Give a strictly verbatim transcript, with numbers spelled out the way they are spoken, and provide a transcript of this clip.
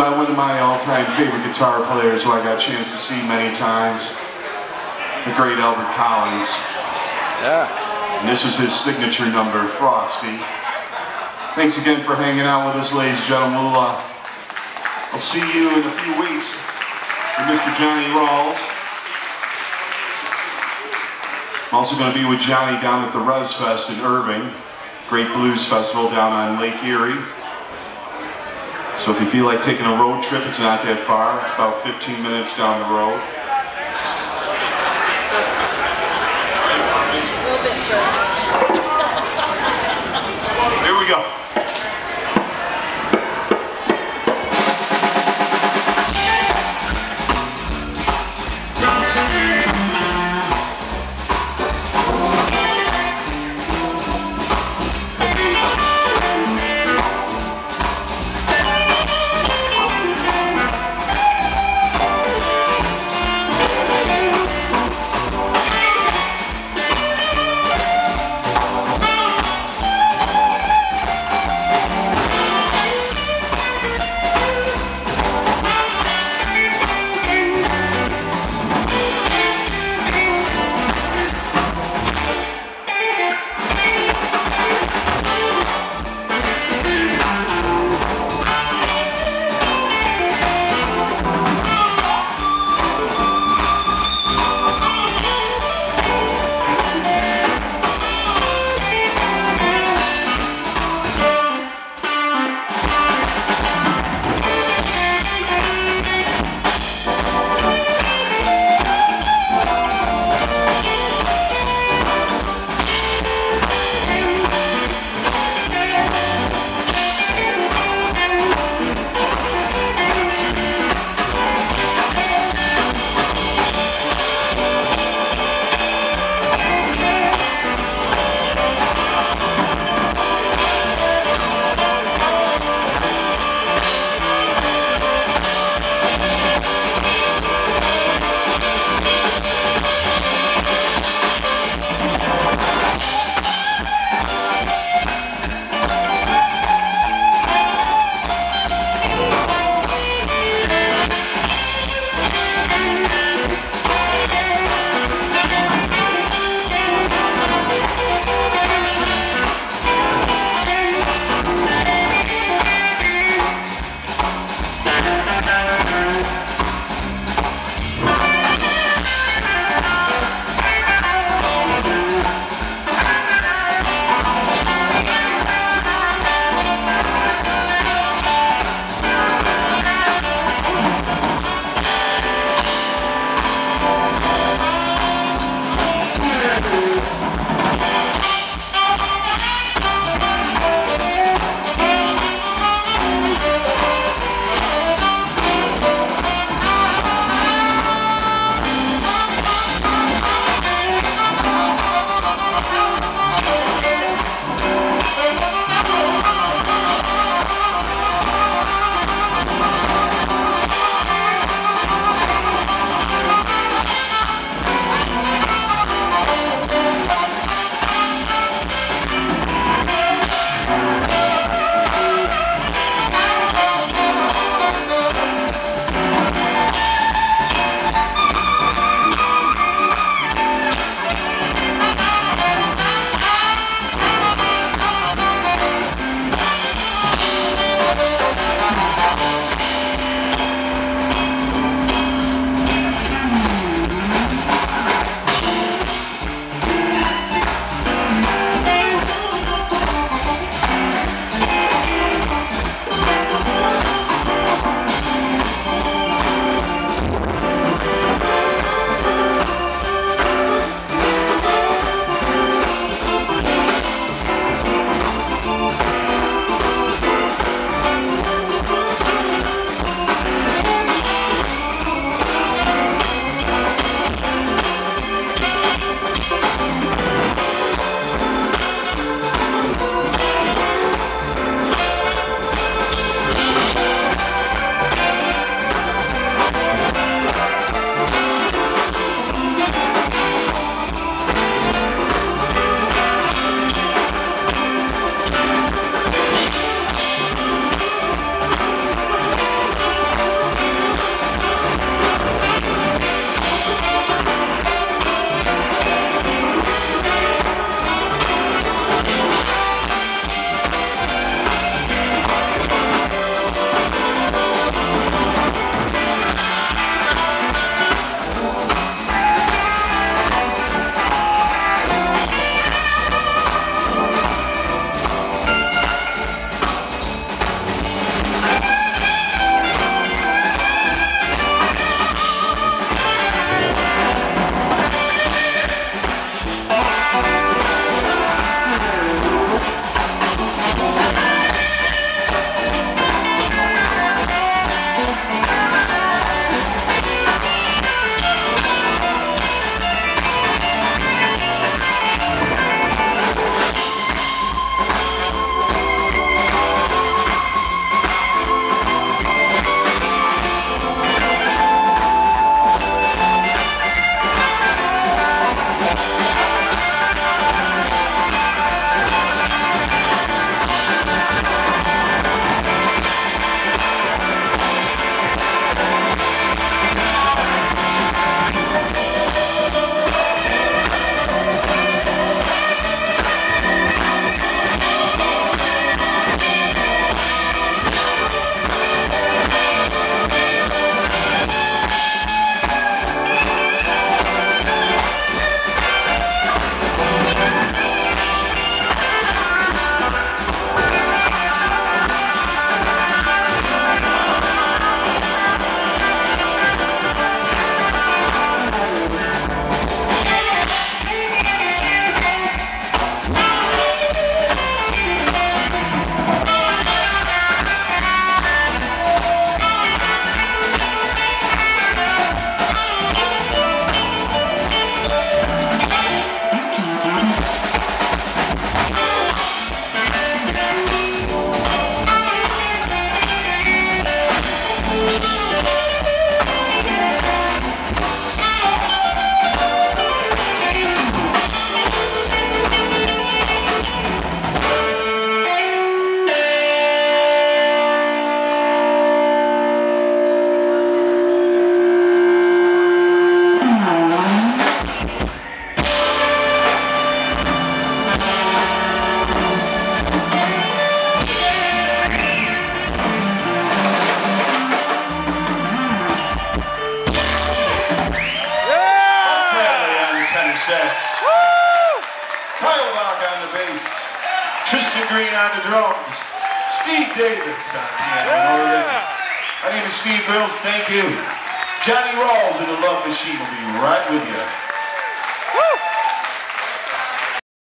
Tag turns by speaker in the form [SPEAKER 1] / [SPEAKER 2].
[SPEAKER 1] One of my all-time favorite guitar players who I got a chance to see many times, the great Albert Collins.
[SPEAKER 2] Yeah.
[SPEAKER 1] And this was his signature number, Frosty. Thanks again for hanging out with us, ladies and gentlemen. We'll, uh, I'll see you in a few weeks with Mister Johnny Rawls. I'm also going to be with Johnny down at the Res Fest in Irving, great blues festival down on Lake Erie. So if you feel like taking a road trip, it's not that far. It's about fifteen minutes down the road. Here we go. Houston Green on the drums. Steve Davis on piano and organ. My name is Steve Mills. Thank you. Johnny Rawls in the Love Machine will be right with you.